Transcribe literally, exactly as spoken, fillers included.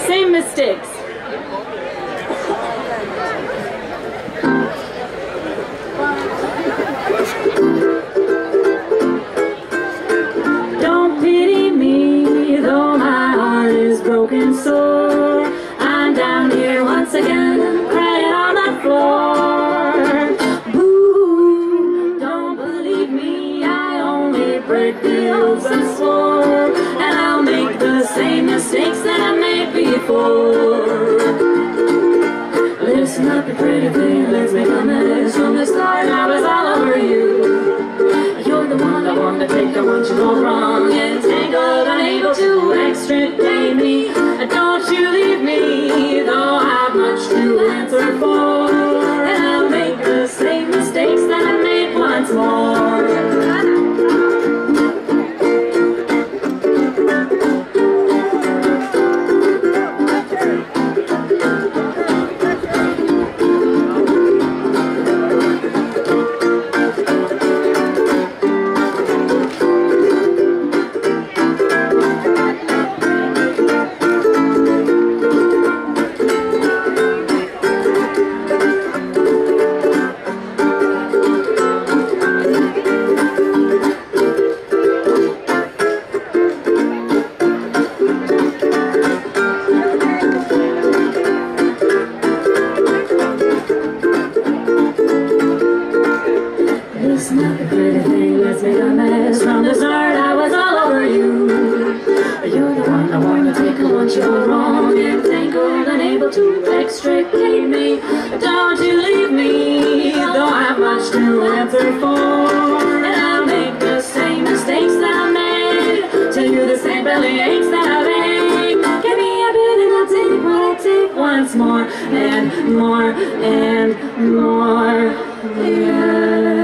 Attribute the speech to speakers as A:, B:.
A: same mistakes. Don't pity me, though my heart is broken sore. I'm down here once again, crying on the floor. Boo, don't believe me, I only break the oaths I swore, and I'll make the same mistakes that I made before. Listen up, you pretty thing, let's make a mess. From the start, I was all over you. You're the one I want to take, I want you all wrong, entangled, unable to extricate me. Don't you leave me, though I've much to answer for, and I'll make the same mistakes that I made once more. It's not a pretty thing, let's make a mess. From the start, I was all over you. You're the one I want to take, I want you all wrong, entangled, unable to extricate me. Don't you leave me, though I have much to answer for, and I'll make the same mistakes that I made. Tell you the same belly aches that I made. Give me a bit and I'll take what I take once more, and more, and more, yeah.